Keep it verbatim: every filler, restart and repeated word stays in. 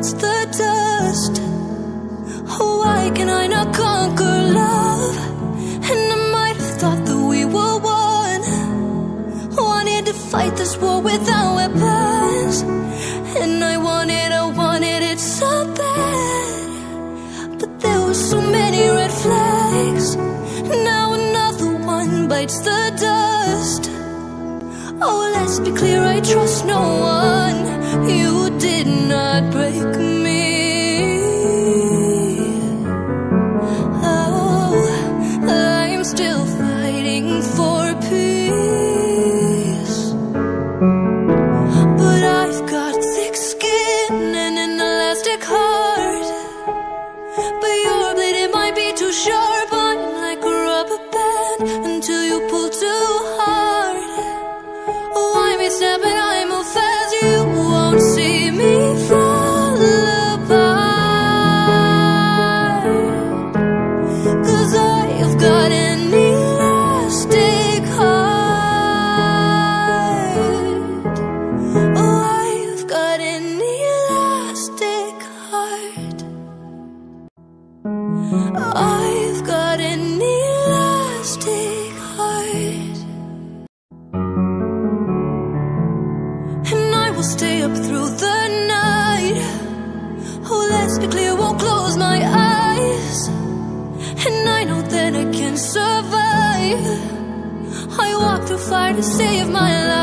bites the dust. Why can I not conquer love? And I might have thought that we were one, wanted to fight this war without weapons. And I wanted, I wanted it so bad, but there were so many red flags. Now another one bites the dust. Oh, let's be clear, I trust no one. You did not break me. Oh, I'm still fighting for peace, but I've got thick skin and an elastic heart. But your blade, it might be too sharp. I'm like a rubber band until you pull too hard. Oh, I may snap and I move fast. You won't see me fall apart, 'cause I've got an elastic heart. Oh, I've got an elastic heart. I've got an elastic heart. And I will stay up through the night. Oh, let's be clear, won't close my eyes. And I know that I can survive. I walk through fire to save my life.